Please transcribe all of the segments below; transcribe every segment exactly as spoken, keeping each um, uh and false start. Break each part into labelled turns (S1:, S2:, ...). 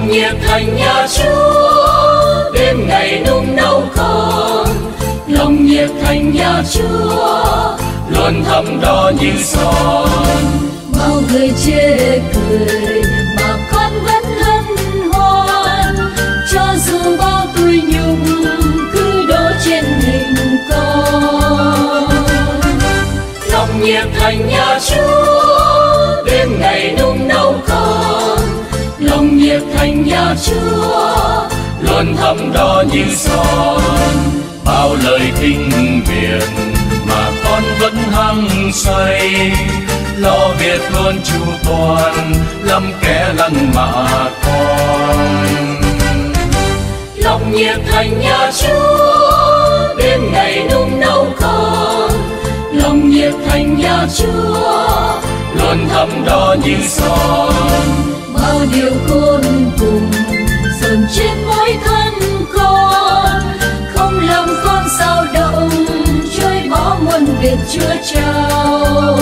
S1: lòng nhiệt thành nhà Chúa, đêm ngày nung nấu cơm. Lòng nhiệt thành nhà Chúa, luôn thắm đỏ như son.
S2: Bao người chê cười mà con vẫn hân hoan, cho dù bao tuổi nhục cứ đổ trên mình con.
S1: Lòng nhiệt thành nhà Chúa, đêm ngày nung nấu cơm. Lòng nhiệt thành nhà Chúa, luôn thắm đỏ như son. Bao lời kinh nguyện mà con vẫn hăng say, lo việc luôn chu toàn, lắm kẻ lăng mạ con. Lòng nhiệt thành nhà Chúa, đêm ngày nung nấu cơm. Lòng nhiệt thành nhà Chúa, luôn thắm đỏ như son.
S2: Bao điều khôn cùng dồn trên mỗi thân con, không làm con sao động, trôi bỏ muôn việc Chúa trao.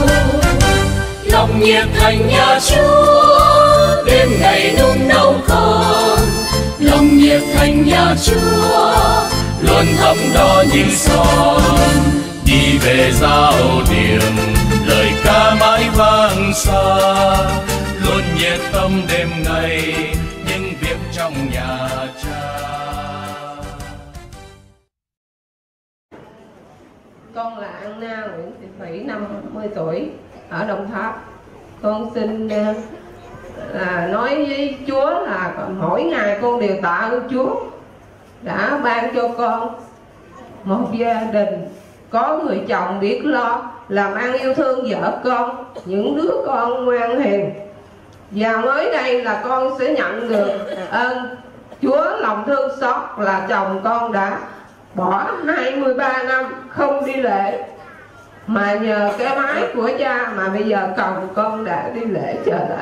S1: Lòng nhiệt thành nhà Chúa, đêm ngày nung nấu cơm. Lòng nhiệt thành nhà Chúa, luôn thắm đỏ như son. Đi về giao điểm, lời ca mãi vang xa, luôn nhiệt tâm đêm ngày những việc trong nhà cha.
S3: Con là Anna Nguyễn Thị Thủy, năm mươi tuổi, ở Đồng Tháp. Con xin là nói với Chúa là mỗi ngày con đều tạ ơn Chúa đã ban cho con một gia đình có người chồng biết lo, làm ăn yêu thương vợ con, những đứa con ngoan hiền. Và mới đây là con sẽ nhận được ơn Chúa lòng thương xót là chồng con đã bỏ hai mươi ba năm không đi lễ, mà nhờ cái máy của cha mà bây giờ chồng con đã đi lễ trở lại.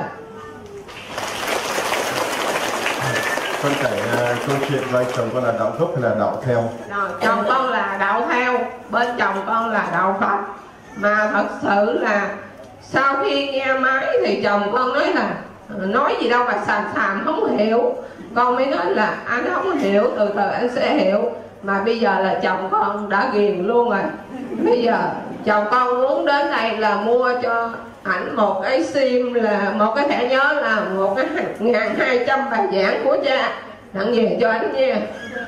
S4: Con kể uh, câu chuyện với chồng con là đạo gốc hay là đạo theo?
S3: Rồi, chồng con là đạo theo, bên chồng con là đạo Phật. Mà thật sự là sau khi nghe máy thì chồng con nói là nói gì đâu mà xàm xàm không hiểu. Con mới nói là anh không hiểu, từ từ anh sẽ hiểu. Mà bây giờ là chồng con đã ghiền luôn rồi. Bây giờ chồng con muốn đến đây là mua cho ảnh một cái sim, là một cái thẻ nhớ, là một cái ngàn hai trăm bài giảng của cha tặng về cho anh nha.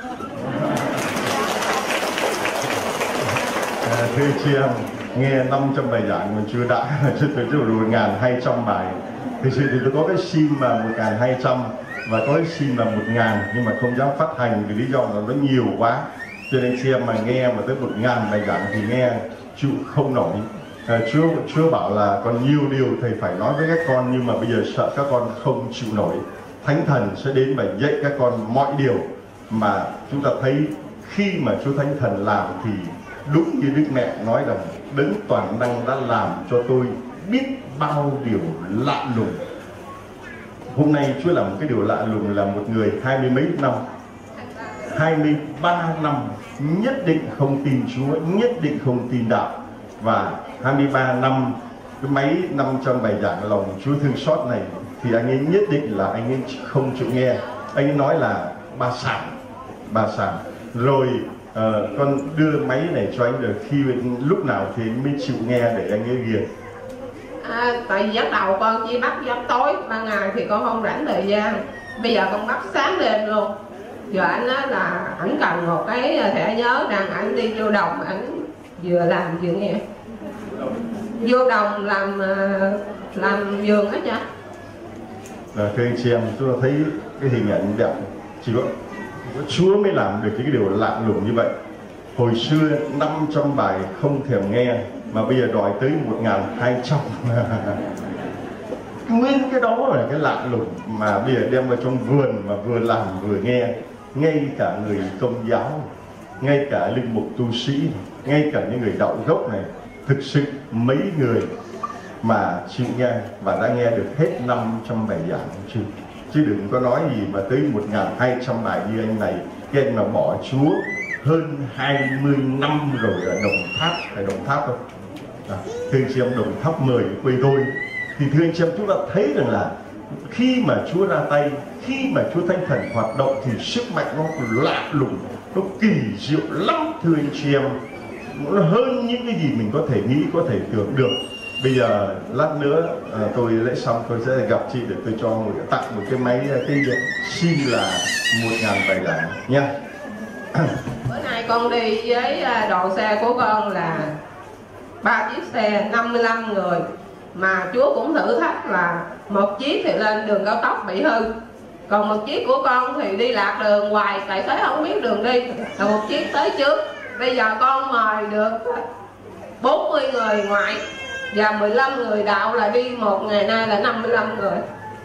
S4: À, thưa chị em, nghe năm trăm bài giảng mà chưa đã, chưa tới rồi một ngàn hai trăm bài. Thực sự thì tôi có cái sim mà một ngàn hai trăm và có cái sim là một ngàn, nhưng mà không dám phát hành vì lý do là nó nhiều quá. Cho nên chị em mà nghe mà tới một ngàn bài giảng thì nghe chịu không nổi. À, Chúa, Chúa bảo là còn nhiều điều thầy phải nói với các con, nhưng mà bây giờ sợ các con không chịu nổi. Thánh Thần sẽ đến và dạy các con mọi điều mà chúng ta thấy khi mà Chúa Thánh Thần làm thì đúng như Đức Mẹ nói rằng Đấng toàn năng đã làm cho tôi biết bao điều lạ lùng. Hôm nay Chúa làm một cái điều lạ lùng là một người hai mươi mấy năm, hai mươi ba năm nhất định không tin Chúa, nhất định không tin đạo. Và hai mươi ba năm cái máy năm trăm bài giảng lòng Chúa thương xót này thì anh ấy nhất định là anh ấy không chịu nghe. Anh ấy nói là bà sản, bà sản. Rồi uh, con đưa máy này cho anh được khi lúc nào thì mới chịu nghe để anh ấy ghiền.
S3: À, tại vì giấc đầu con chỉ bắt giấc tối, ban ngày thì con không rảnh thời gian. Bây giờ con bắt sáng đêm luôn. Giờ anh nói là ảnh cần một cái thẻ nhớ, rằng ảnh đi vô đồng, ảnh vừa làm vừa nghe. Vô đồng làm làm vườn hết cha.
S4: Và thưa anh chị em, tôi thấy cái hình ảnh đẹp. Chỉ có Chúa mới làm được cái điều lạ lùng như vậy. Hồi xưa năm trăm bài không thèm nghe, mà bây giờ đòi tới một ngàn hai trăm. Nguyên cái đó là cái lạ lùng mà bây giờ đem vào trong vườn mà vừa làm vừa nghe. Ngay cả người công giáo, ngay cả linh mục tu sĩ, ngay cả những người đạo gốc này, thực sự mấy người mà chịu nghe và đã nghe được hết năm trăm bài giảng chứ. Chứ đừng có nói gì mà tới một nghìn hai trăm bài như anh này. Cái anh mà bỏ Chúa hơn hai mươi năm rồi ở Đồng Tháp, phải Đồng Tháp không? À, thưa anh chị em, Đồng Tháp mười quê tôi. Thì thưa anh chị em, chúng ta thấy rằng là khi mà Chúa ra tay, khi mà Chúa Thánh Thần hoạt động thì sức mạnh nó lạ lùng, nó kỳ diệu lắm thưa anh chị em. Nó hơn những cái gì mình có thể nghĩ, có thể tưởng được. Bây giờ lát nữa à, tôi lễ xong tôi sẽ gặp chị để tôi cho một, tặng một cái máy cái sim là một ngàn bài giảng nha.
S3: Bữa nay con đi với đội xe của con là ba chiếc xe năm mươi lăm người, mà Chúa cũng thử thách là một chiếc thì lên đường cao tốc bị hư, còn một chiếc của con thì đi lạc đường hoài, tài xế không biết đường đi, là một chiếc tới trước. Bây giờ con mời được bốn mươi người ngoại và mười lăm người đạo, là đi một ngày nay là năm mươi lăm người.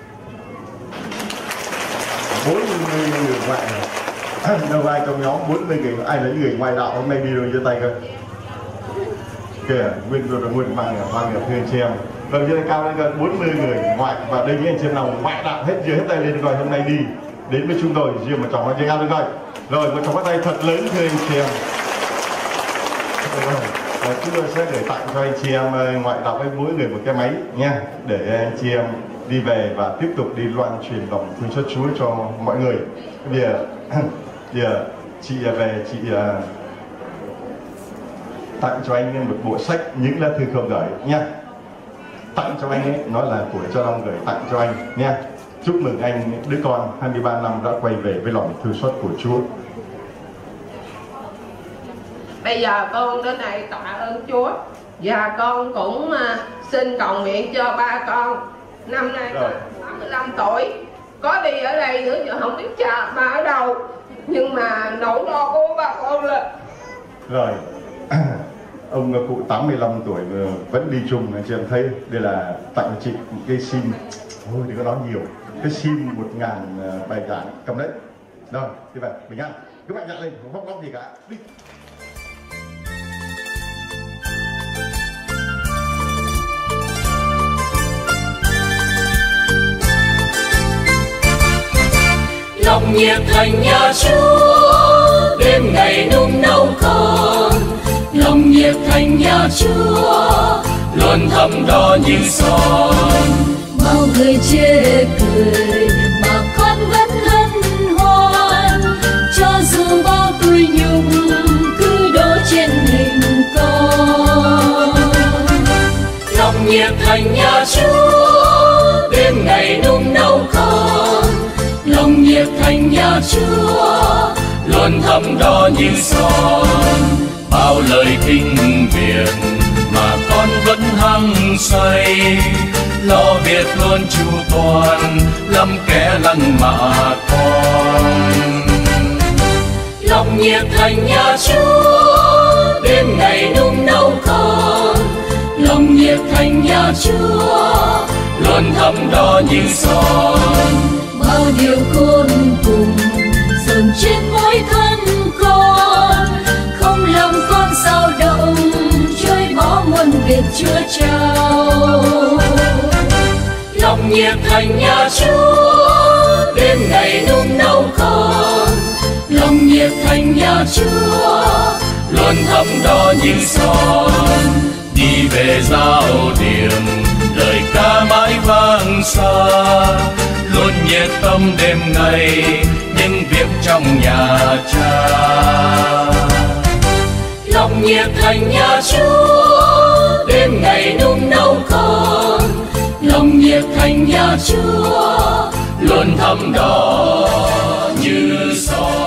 S4: bốn mươi người ngoại à? Đâu ai trong nhóm bốn mươi người, ai lấy người ngoại đạo hôm nay đi rồi giơ tay coi. Kìa, nguyên rồi nguyên mang mang người thưa anh chị em. Rồi giơ tay cao lên gần bốn mươi người ngoại, và đây những anh chị em nào ngoại đạo hết giơ hết tay lên coi, hôm nay đi đến với chúng tôi riêng mà chồng anh cao lên coi. Rồi một chồng bắt tay thật lớn thưa anh chị em. Và chúng tôi sẽ gửi tặng cho anh chị em ngoại đạo với mỗi người một cái máy nha, để anh chị em đi về và tiếp tục đi loan truyền lòng thương xót Chúa cho mọi người. Bây giờ, bây giờ chị về chị uh, tặng cho anh một bộ sách những lá thư không gửi nha. Tặng cho anh ấy, nói là của Cho Long gửi tặng cho anh nha. Chúc mừng anh, đứa con hai mươi ba năm đã quay về với lòng thương xót của Chúa.
S3: Bây giờ con đến đây tạ ơn Chúa, và con cũng uh, xin cầu nguyện cho ba con. Năm nay con tám mươi lăm tuổi, có đi ở đây nữa giờ không biết cha ba ở đâu, nhưng mà nỗi lo của ba con là
S4: rồi. Ông cụ tám mươi lăm tuổi vẫn đi chung, anh chị em thấy. Đây là tặng cho chị một cái sim, thôi đừng có nói nhiều, cái sim một ngàn bài giảng, cầm đấy. Rồi, đi về, bình an, cứ mạnh dạn lên, không khóc lóc gì cả, đi.
S1: Lòng nhiệt thành nhà Chúa, đêm ngày nung nấu con. Lòng nhiệt thành nhà Chúa, luôn thắm đỏ như son.
S2: Bao người chê cười mà con vẫn hân hoan, cho dù bao tủi nhục cứ đổ trên mình con.
S1: Lòng nhiệt thành nhà Chúa, đêm ngày nung nấu con. Lòng nhiệt thành nhà Chúa, luôn thắm đỏ như son. Bao lời kinh viện mà con vẫn hăng say, lo việc luôn chu toàn, lắm kẻ lăng mạ con. Lòng nhiệt thành nhà Chúa, đêm ngày nung nấu con. Lòng nhiệt thành nhà Chúa, luôn thắm đỏ như son.
S2: Bao điều khôn cùng dồn trên mỗi thân con, không làm con sao động trôi bỏ muôn việc Chúa trao.
S1: Lòng nhiệt thành nhà Chúa, đêm ngày nung nấu con. Lòng nhiệt thành nhà Chúa, luôn thắm đỏ như son. Đi về giao điểm, lời ca mãi vang xa, luôn nhiệt tâm đêm ngày những việc trong nhà Cha. Lòng nhiệt thành nhà Chúa, đêm ngày nung nấu con. Lòng nhiệt thành nhà Chúa, luôn thắm đỏ như son.